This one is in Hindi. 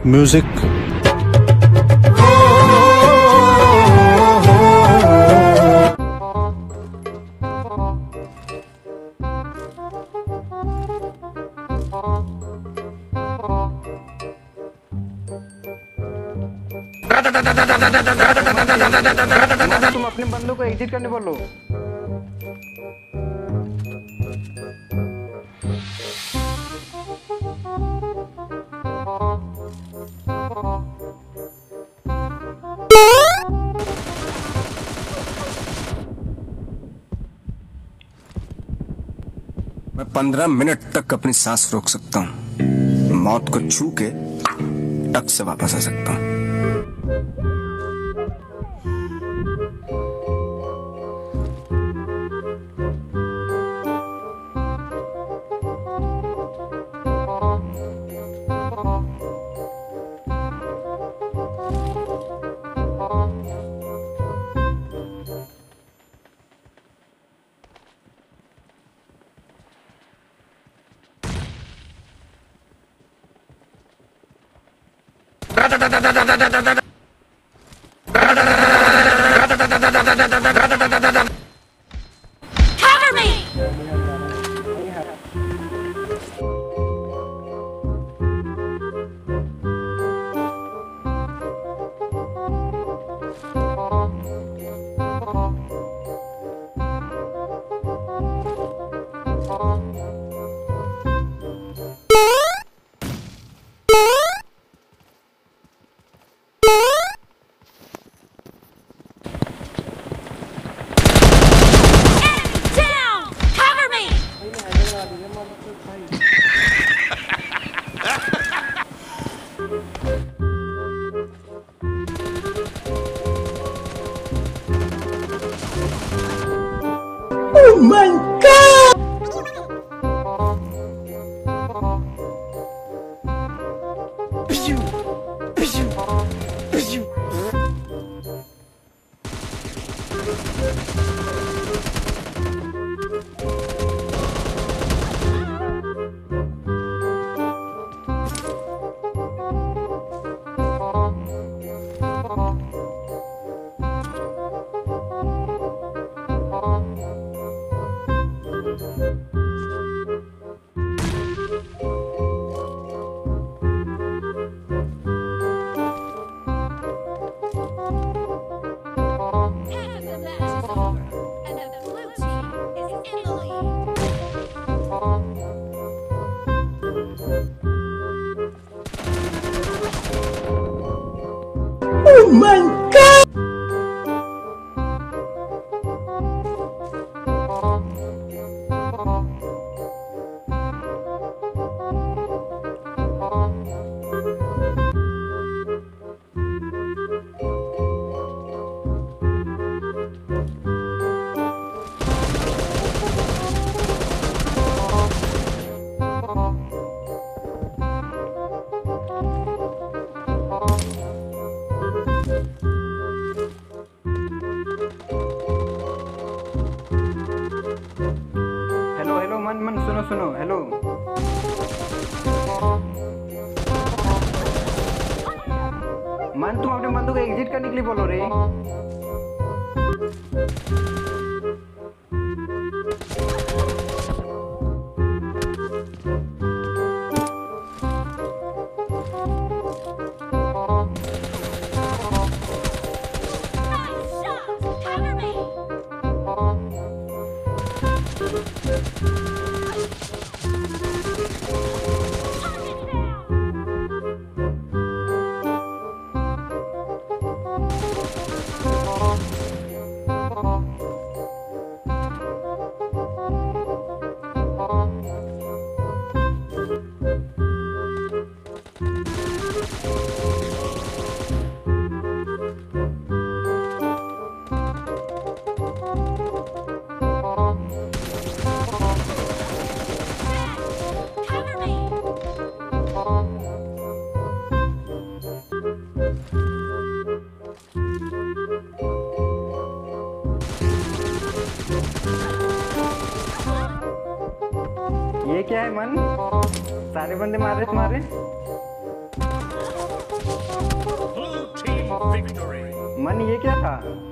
म्यूजिक। तुम अपने बंदों को एग्जिट करने बोलो। मैं 15 मिनट तक अपनी सांस रोक सकता हूँ। मौत को छू के टक से वापस आ सकता हूँ। Cover me! Oh my God! Oh my God! मन सुनो सुनो, हेलो मन, तुम अपने बंदों को एग्जिट करने के लिए बोलो रे। ये क्या है मन, सारे बंदे मार रहे तुम्हारे। मन ये क्या था?